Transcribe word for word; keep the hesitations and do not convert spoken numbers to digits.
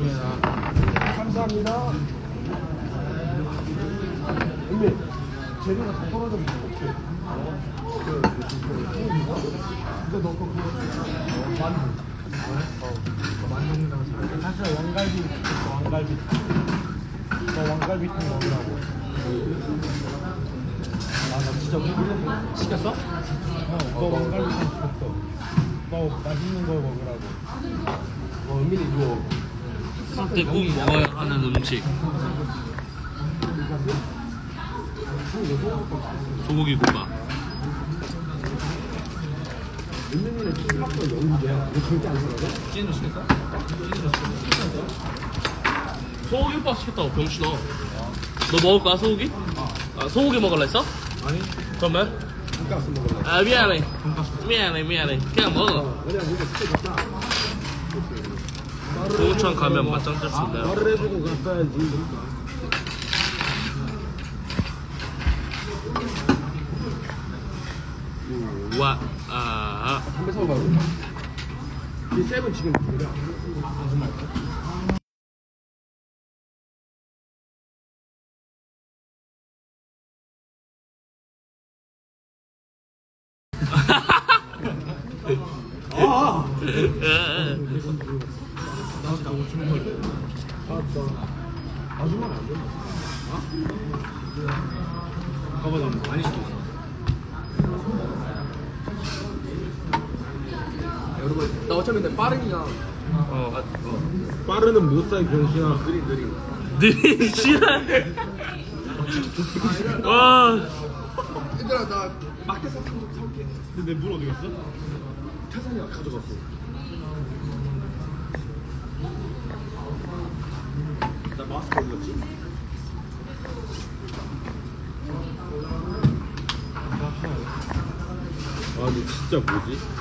감사합니다. 근데 재료가 다 떨어졌는데 어떻게? 이거 넣고 그거 만두. 어, 만두랑 사실 왕갈비, 왕갈비. 너 왕갈비탕 먹으라고. 아, 나 진짜 모르겠네. 시켰어? 어, 너 왕갈비탕 시켰어. 너 맛있는 거 먹으라고. 어, 은민이 이거. 때 꼭 먹어야 하는 음식. 소고기 국밥. 은민이는 킬박도 영웅이야. 이거 절대 안 사라져? 찐으로 시켰어? 소고기 국밥 시켰다고 병신아. 너 먹을 거야 소고기? 아 소고기 먹을래 했어? 아니. 그러면? 돈가스 먹을래. 아 미안해. 미안해 미안해. 그냥 먹어. 그냥 우리가 시켜줬다. 동천 가면 맞짱 뜰 수 있나요? 말을 해주고 갔어야지. 와, 아, 담배 사고 가고. 이 세븐 지금 뭐야? 거짓말. 아! 나 진짜 오줌 먹을 알았어. 아줌마는 안 된다. 어? 가보자, 많이 시켰어. 여러분, 나 어차피 근데 빠르니까. 어, 아, 어. 빠르는 못 사, 병신아. 느리, 느리. 느리, 씨발. 와. 얘들아, 나 마켓 사탕 좀 사올게. 근데 내 물 어디 갔어? 태산이가 가져갔어. 나 마스크 어디 갔지? 아, 근데 진짜 뭐지?